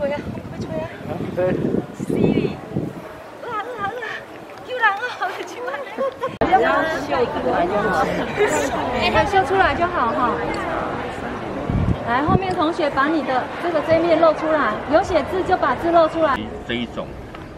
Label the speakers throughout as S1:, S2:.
S1: 吹啊，会吹啊。对。犀利。救人哦，救人！不要秀出来就好。秀出来就好哈。来，后面同学把你的这一面露出来，有写字就把字露出来。
S2: 这一种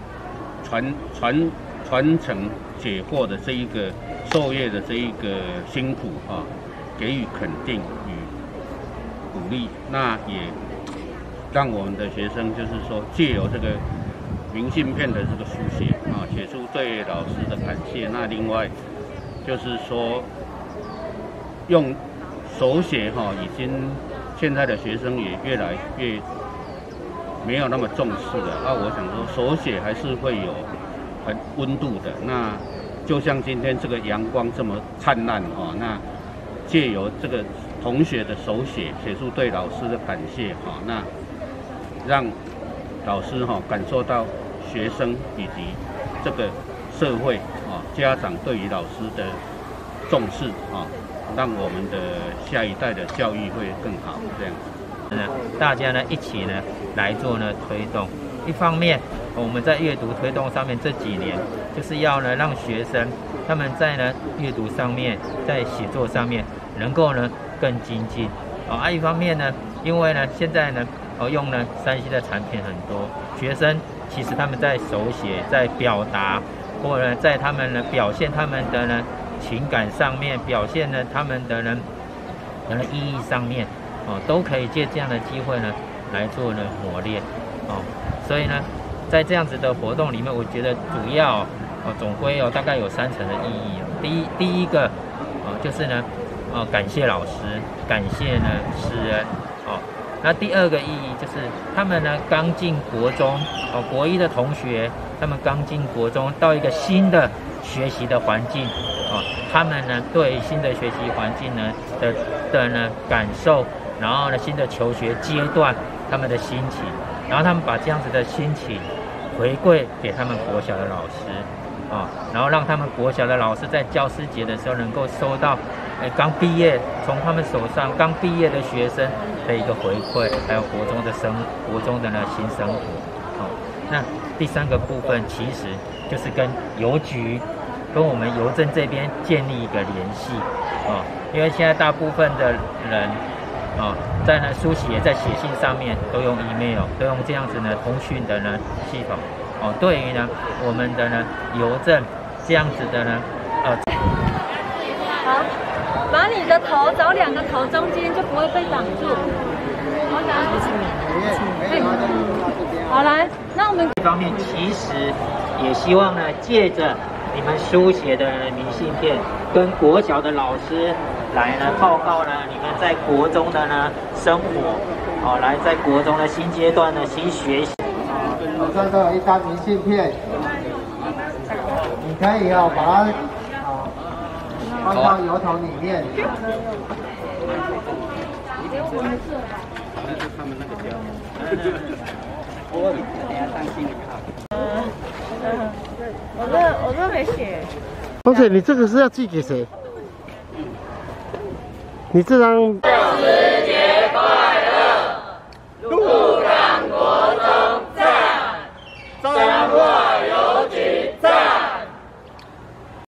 S2: 传承解惑的这一个授业的这一个辛苦啊，给予肯定与鼓励，那也让我们的学生就是说借由这个明信片的这个书写啊，写出对老师的感谢。那另外就是说用手写哈，已经现在的学生也越来越没有那么重视了啊。我想说手写还是会有很温度的。那就像今天这个阳光这么灿烂哈，那借由这个同学的手写，写出对老师的感谢哈，那让老师哈感受到学生以及这个社会啊家长对于老师的重视啊，让我们的下一代的教育会更好这样子。
S3: 大家呢一起呢来做呢推动。一方面，我们在阅读推动上面这几年，就是要呢让学生他们在呢阅读上面，在写作上面能够呢更精进。一方面呢，因为呢现在呢用呢3C 的产品很多，学生其实他们在手写、在表达，或者在他们呢表现他们的呢情感上面，表现呢他们的呢意义上面，都可以借这样的机会呢来做呢磨练，所以呢，在这样子的活动里面，我觉得主要总归大概有3层的意义。第一个就是呢感谢老师，感谢呢师恩，那第二个意义就是他们呢刚进国中，国一的同学，他们刚进国中到一个新的学习的环境，他们呢对新的学习环境呢的呢感受，然后呢新的求学阶段他们的心情，然后他们把这样子的心情回馈给他们国小的老师，然后让他们国小的老师在教师节的时候能够收到刚毕业从他们手上刚毕业的学生的一个回馈，还有国中的呢新生活。那第3个部分其实就是跟邮局跟我们邮政这边建立一个联系，因为现在大部分的人在呢书写在写信上面都用 email， 都用这样子呢通讯的呢系统，对于呢我们的呢邮政这样子的呢
S1: 好，把你的头找2个头中间就不会被挡住。好，来，那我们
S3: 一方面其实也希望呢借着你们书写的明信片，跟国小的老师来呢报告呢你们在国中的呢生活，来在国中的新阶段的新学习。
S4: 手上都有一张明信片，你可以把它放到邮筒里面。
S2: 那是他们那个家。
S1: 我这没写。
S4: 同学，你这个是要寄给谁？你这张。